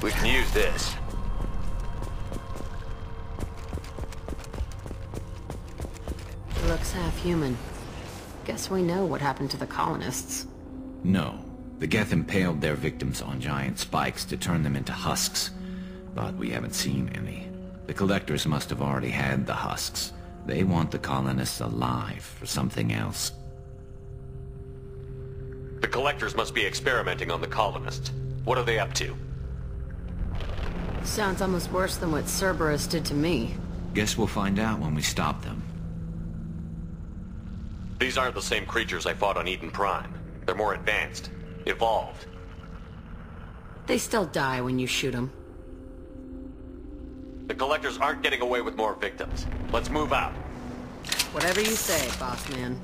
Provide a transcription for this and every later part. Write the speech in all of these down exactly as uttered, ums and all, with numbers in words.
We can use this. Looks half human. Guess we know what happened to the colonists. No. The Geth impaled their victims on giant spikes to turn them into husks. But we haven't seen any. The Collectors must have already had the husks. They want the colonists alive for something else. The Collectors must be experimenting on the colonists. What are they up to? Sounds almost worse than what Cerberus did to me. Guess we'll find out when we stop them. These aren't the same creatures I fought on Eden Prime. They're more advanced. Evolved. They still die when you shoot them. The Collectors aren't getting away with more victims. Let's move out. Whatever you say, boss man.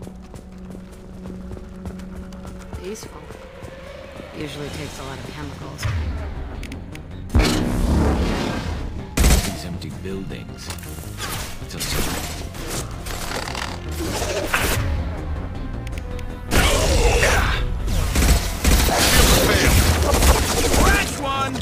Peaceful. Usually takes a lot of chemicals. These empty buildings. It's a Catch one!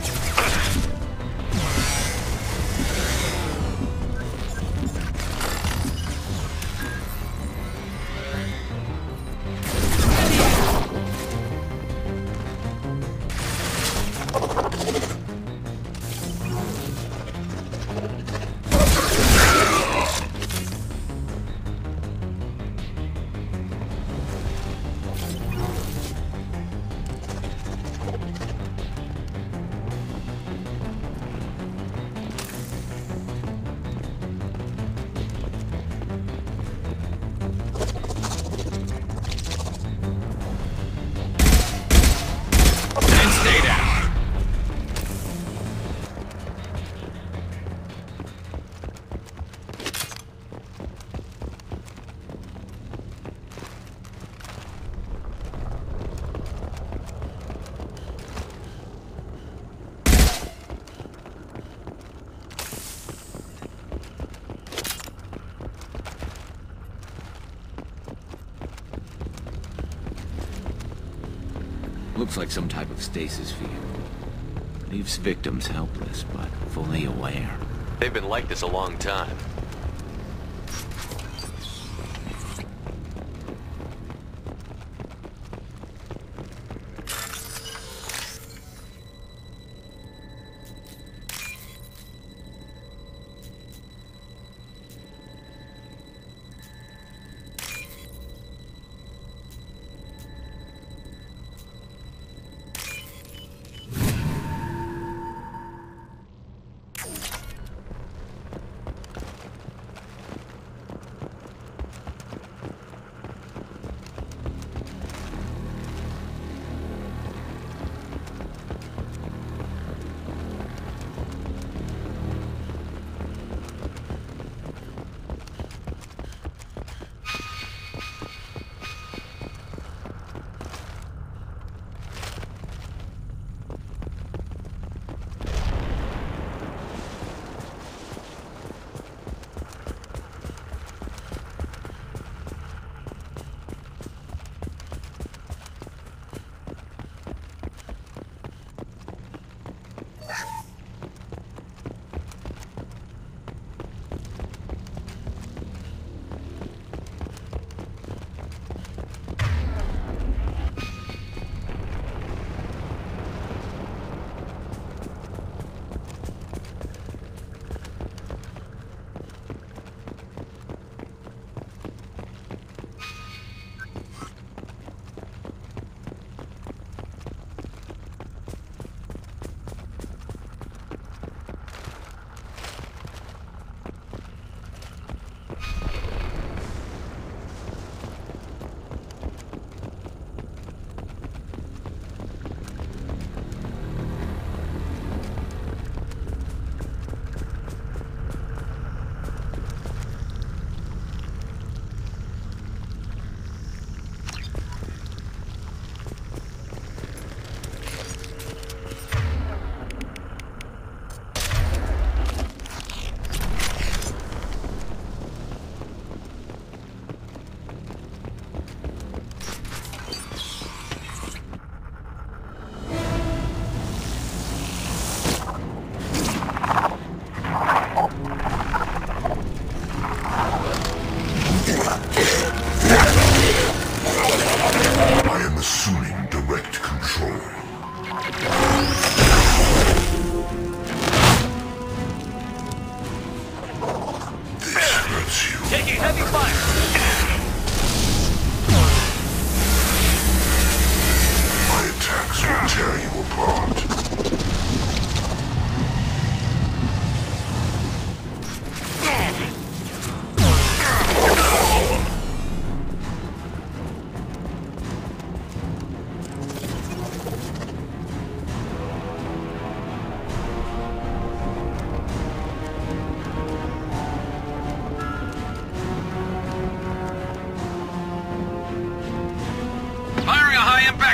Looks like some type of stasis field. Leaves victims helpless, but fully aware. They've been like this a long time.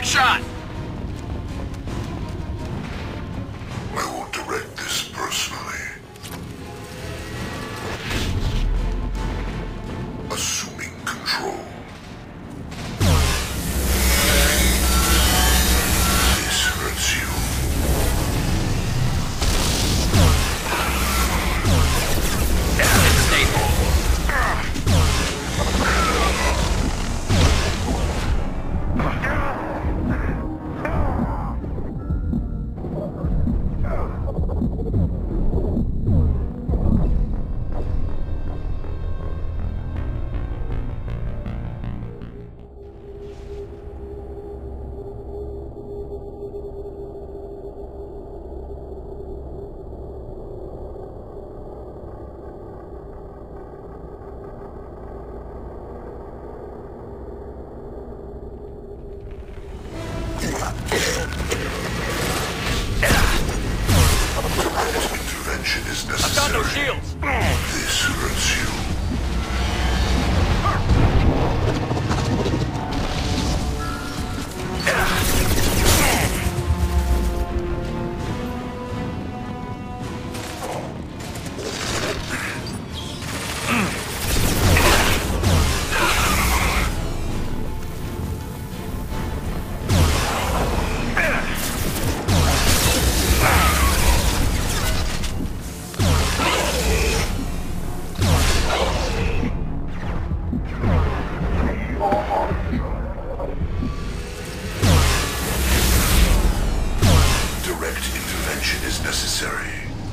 Contact shot! I will direct this personally. Assuming control. This hurts you. Intervention is necessary. I've got no shields! This hurts you. Direct intervention is necessary.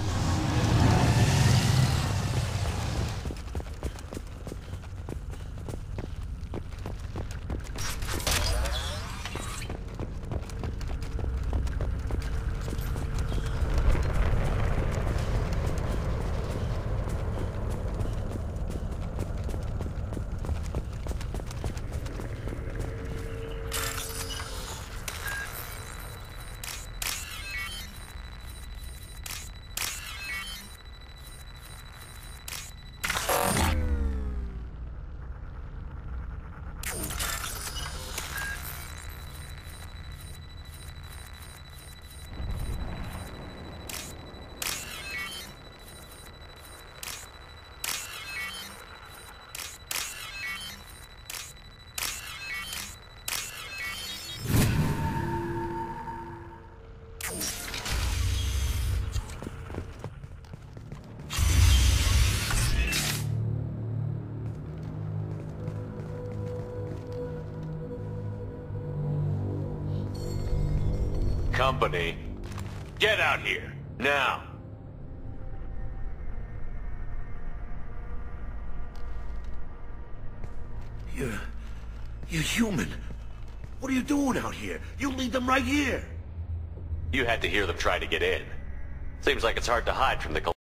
Company, get out here, now! You're... you're human. What are you doing out here? You lead them right here. You had to hear them try to get in. Seems like it's hard to hide from the